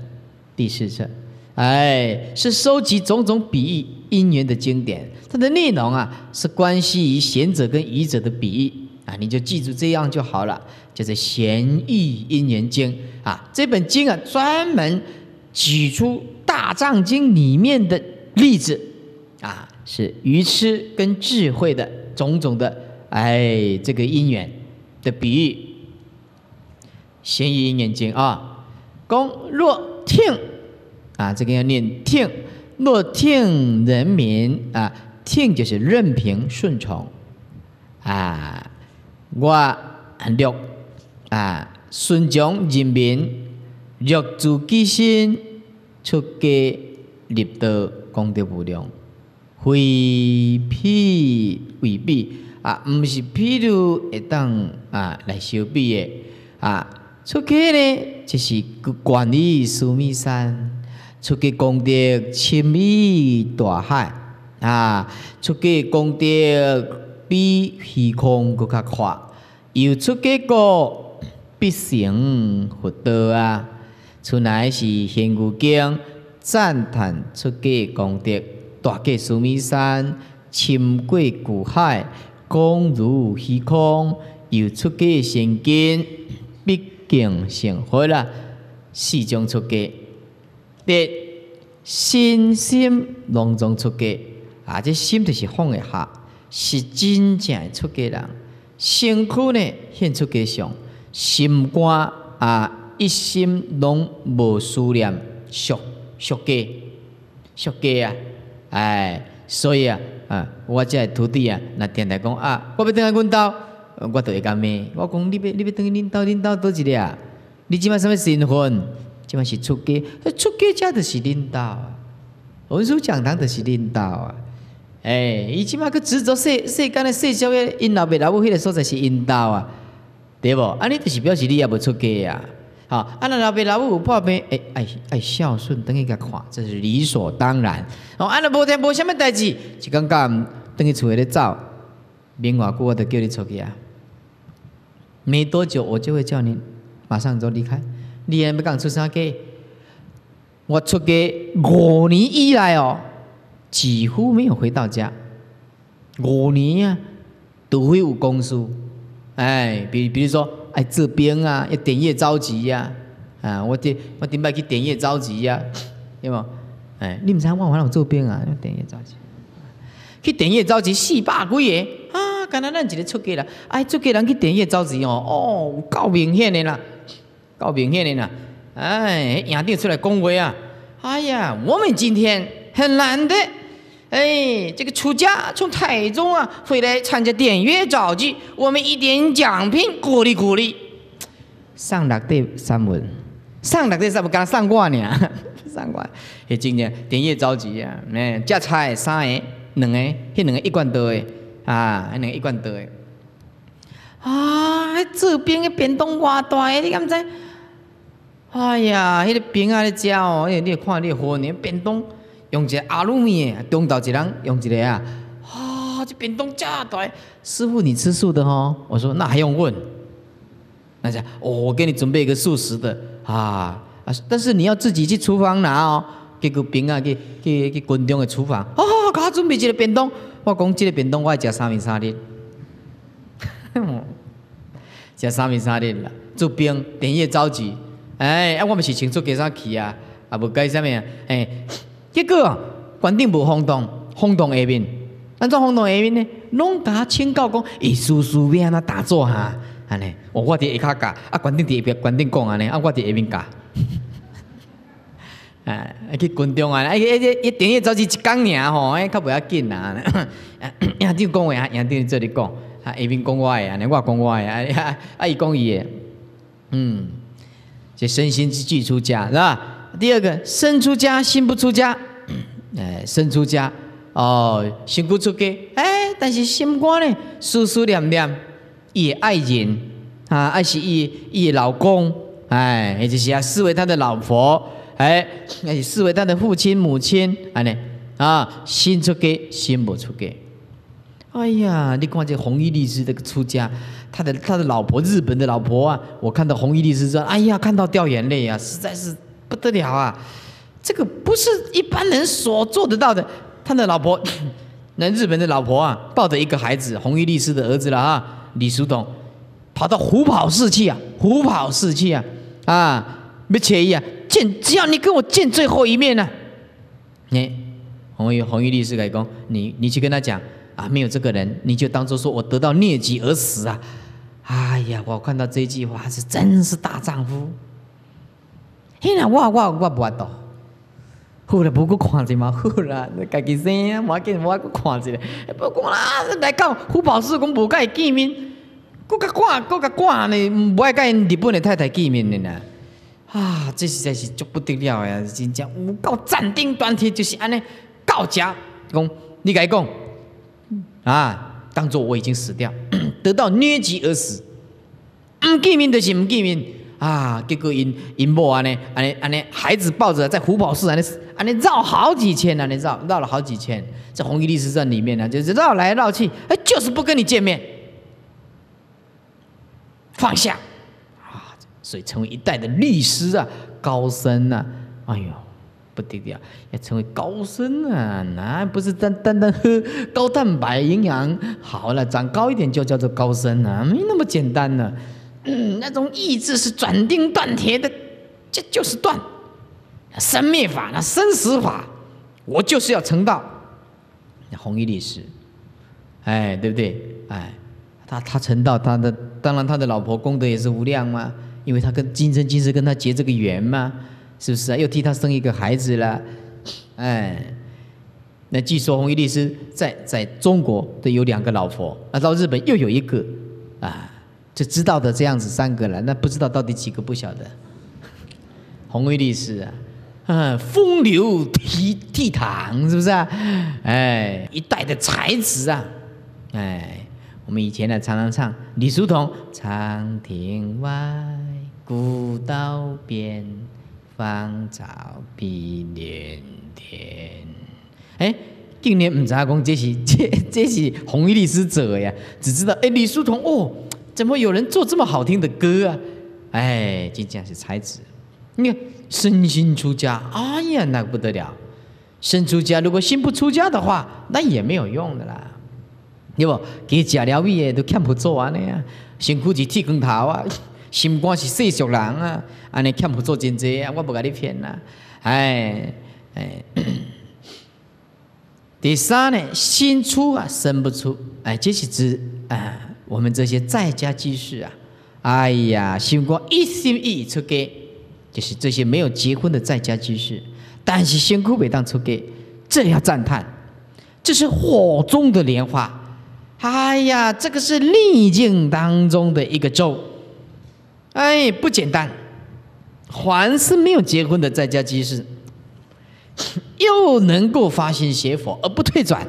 是收集种种比喻因缘的经典，它的内容啊是关系于贤者跟愚者的比喻啊，你就记住这样就好了。就是贤义因缘经啊，这本经啊，专门举出大藏经里面的例子啊，是愚痴跟智慧的种种的这个因缘的比喻。贤义因缘经啊，讲若听啊，这个要念听，若听人民啊，听就是任凭顺从啊，我略顺从人民，若自己心，出家立道，功德无量，非譬为比啊，唔是譬如会当来相比的啊。出家呢，就是观理须弥山，出家功德深于大海啊，出家功德比虚空更加宽，又出家过。必成佛道啊！出来是《贤愚经》赞叹出家功德，大过须弥山，深过苦海，光如虚空。又出家成根，毕竟成佛啦。4种出家，第身心隆重出家啊！这心就是放得下，是真正的出家人。身躯呢，现出家相。心肝一心拢无思念俗家啊，所以我这徒弟啊，那电台讲我要回来阮兜，我就会甲骂，我讲你要回去恁兜倒一个啊？你即摆什么身份？即摆是出家，出家者就是恁兜啊，文殊讲堂就是恁兜啊，伊即摆去执着世间的世俗的，因老爸老母迄个所在是因兜啊。对不？你就是表示你也无出家啊！好，那老爸老母有破病，爱孝顺，等于甲看，这是理所当然。那无听无什么代志，就感觉等去厝里咧走，免偌久我就叫你出去啊。没多久我就会叫你马上就离开。你还没讲出啥个？我出家5年以来哦，几乎没有回到家。5年啊，都会有公事。哎，比如说，哎，这边啊，要点夜召集呀，我顶摆去点夜召集呀，有无？哎，你唔知我有做兵啊，点夜召集，去点夜召集400几个啊，敢若咱一个出家啦，哎，出家人去点夜召集哦，够明显的啦，够明显的啦，哎，营长出来讲话啊，哎呀，我们今天很难得。哎，这个出家从台中啊回来参加点月召集，我们一点奖品鼓励鼓励。上6底3文，上6底3文，刚上我呢，上我。迄真正点月召集啊，食菜3个，2个，迄2个1罐多的啊，迄2个1罐多的。啊，这边的便当偌大的，你敢知？哎呀，迄个饼啊咧食哦，你看你火年便当。用一个阿鲁米，中岛一人用一个啊，这便当这大，师傅你吃素的哦？我说那还用问？那讲我给你准备一个素食的但是你要自己去厨房拿哦。结果饼啊去军中的厨房，给我准备一个便当。我讲这个便当我要吃3暝3日，吃3暝3日啦。做兵点夜召集，我们是清楚给啥去啊？无该啥物啊？结果啊，关顶无轰动下面，安怎轰动下面呢？拢甲我请教讲，师傅要安怎打坐哈？安尼，我伫下骹教，关顶伫下边，关顶讲安尼，我伫下面教。去军中啊，一点夜召集1工尔吼，较袂要紧啦。营长讲话啊，营长做你讲，下面讲我的安尼，我讲我的，伊讲伊的，这身心俱出家是吧？第二个，身出家，心不出家。身出家身躯出家，但是心肝呢，思思念念伊的爱人爱是伊的老公，也就是视为他的老婆，也是视为他的父亲母亲，安尼心出家，心不出家。哎呀，你看这弘一律师这个出家，他的老婆，日本的老婆啊，我看到弘一律师说，哎呀，看到掉眼泪啊，实在是不得了啊！这个不是一般人所做得到的。他的老婆，那日本的老婆啊，抱着一个孩子，弘一律师的儿子了李叔同，跑到虎跑寺去啊，要切伊啊，只要你跟我见最后一面呢，弘一律师来讲，你去跟他讲啊，没有这个人，你就当作说我得到疟疾而死啊！哎呀，我看到这句话是真是大丈夫。嘿啦，我无法度。好啦，无搁看者嘛，好啦，家己生啊，无要紧，我搁看一下。不讲啦，来到虎跑寺，讲无甲伊见面，搁甲赶呢，无爱甲因日本的太太见面的呢。这实在是足不得了呀！真正有够斩钉断铁，就是安尼告假，讲你甲伊讲当作我已经死掉，得到疟疾而死，唔见面就是唔见面。结果因某安尼，孩子抱着在虎跑寺安尼绕好几圈，安尼绕了好几圈，在弘一律师传里面呢，就是绕来绕去，就是不跟你见面，放下所以成为一代的律师啊，高僧啊，哎呦不得了，要成为高僧啊，那不是单单喝高蛋白营养好了，长高一点就叫做高僧啊，没那么简单呢。那种意志是斩钉断铁的，这就是断生灭法，那生死法，我就是要成道。弘一律师，对不对？他成道，当然他的老婆功德也是无量嘛，因为他跟今生今世跟他结这个缘嘛，是不是啊？又替他生一个孩子了，那据说弘一律师在中国都有2个老婆，到日本又有1个就知道的这样子3个了，那不知道到底几个不晓得。弘一律师风流倜傥，是不是啊？一代的才子啊！我们以前呢常常唱李叔同：长亭外，古道边，芳草碧连天。 竟然唔知道讲这是弘一律师者呀，只知道李叔同哦，怎么有人做这么好听的歌啊？哎，真正是才子。你看身心出家，哎呀，那不得了！身出家，如果心不出家的话，那也没有用的啦。对不？给食了米的都欠不做安尼啊，身躯是铁光头啊，心肝是世俗人啊，安尼欠不做真济啊，我不甲你骗啦。哎。第三呢，心出啊，身不出。哎，这是指我们这些在家居士啊，哎呀，心肝一心一意出家，就是这些没有结婚的在家居士，但是身躯袂当出家，这要赞叹，这是火中的莲花。哎呀，这个是逆境当中的一个咒，哎，不简单。凡是没有结婚的在家居士，又能够发心学佛而不退转，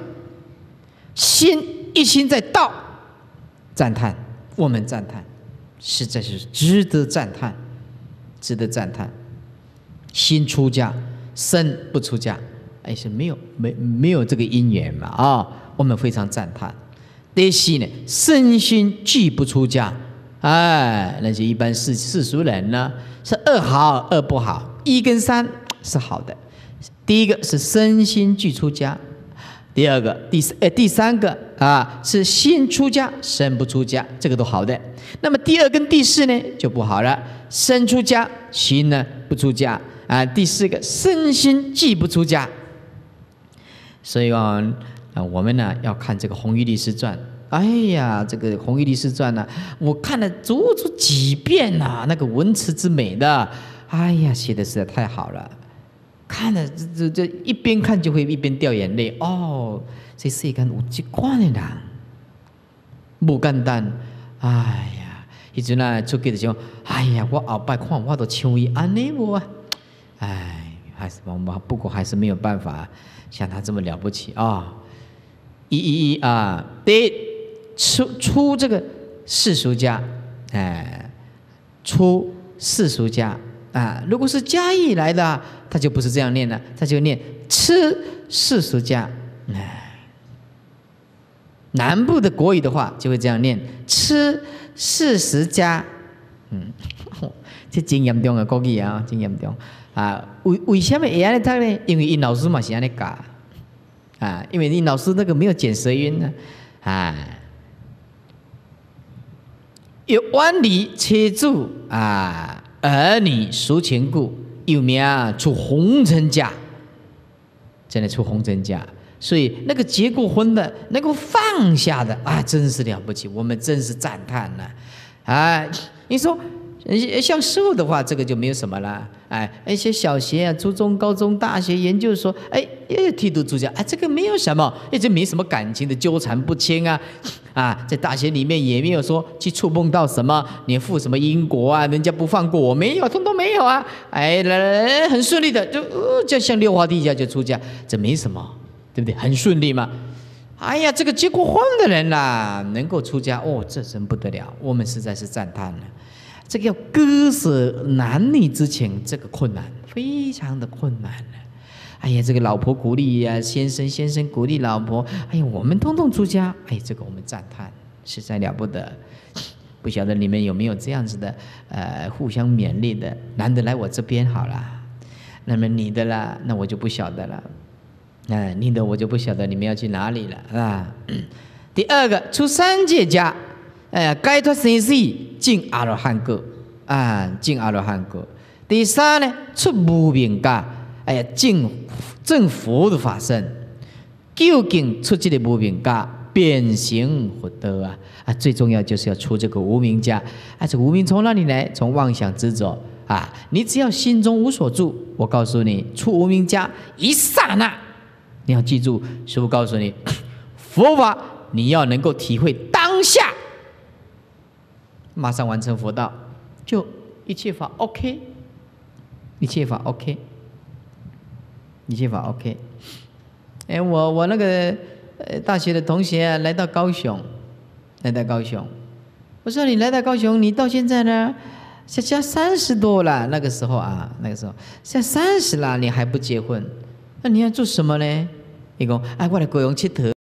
一心在道，赞叹，我们赞叹，实在是值得赞叹，值得赞叹。心出家，身不出家，哎，是没有这个因缘嘛啊，我们非常赞叹。第四呢，身心俱不出家，哎，那些一般世俗人呢，是2好2不好，1跟3是好的。第一个是身心俱出家，第二个第三个是心出家，身不出家，这个都好的。那么第2跟第4呢就不好了，身出家，心呢不出家啊。第4个身心俱不出家，所以我们呢要看这个《弘一律师传》。哎呀，这个《弘一律师传》呢，我看了足足几遍呐，那个文辞之美的，哎呀，写的实在太好了。看了这一边看就会一边掉眼泪哦！这世间有这款的人，不简单。哎呀，迄阵啊出家的时候，哎呀，我后摆看我都像伊安尼无啊！哎，还是不过还是没有办法像他这么了不起啊！第一出这个世俗家，哎，出世俗家啊，如果是嘉义来的，他就不是这样念了，他就念吃世俗家。南部的国语的话就会这样念吃世俗家。这真严重的国语啊，真严重啊！为什么会安尼读呢？因为因老师嘛是安尼教啊，因为因老师那个没有剪舌音呢啊。有万里车主啊，儿女赎情故，有名出红尘家，真的出红尘家。所以那个结过婚的，能够放下的啊，真是了不起，我们真是赞叹了啊！你说像师父的话，这个就没有什么了。哎，一些小学啊、初中、高中、大学、研究所，哎，也剃度出家，哎，这个没有什么，这没什么感情的纠缠不清啊。啊，在大学里面也没有说去触碰到什么你负什么因果啊，人家不放过我，没有，通通没有啊。哎，很顺利的就像六花地家就出家，这没什么，对不对？很顺利嘛。哎呀，这个结过婚的人啦，能够出家，哦，这真不得了，我们实在是赞叹了。这个要割舍男女之情，这个困难，非常的困难了。哎呀，这个老婆鼓励呀，先生鼓励老婆，哎呀，我们通通出家，哎，这个我们赞叹，实在了不得。不晓得你们有没有这样子的，互相勉励的，男的来我这边好了，那么你的啦，那我就不晓得了，你的我就不晓得你们要去哪里了啊。第二个，出三界家，解脱生死，进阿罗汉果啊，进阿罗汉果。第三呢，出无明家。哎呀，正佛的法身，究竟出这个无明家，变形佛道啊！最重要就是要出这个无明家。这个无明从哪里来？从妄想执着啊！你只要心中无所住，我告诉你，出无明家一刹那，你要记住，师父告诉你，佛法你要能够体会当下，马上完成佛道，就一切法 OK， 一切法 OK。一切法 OK。我那个大学的同学来到高雄，我说你来到高雄，你到现在呢，现在30多了，那个时候现在30了，你还不结婚，那你要做什么呢？ 伊讲啊，我来高雄佚佗。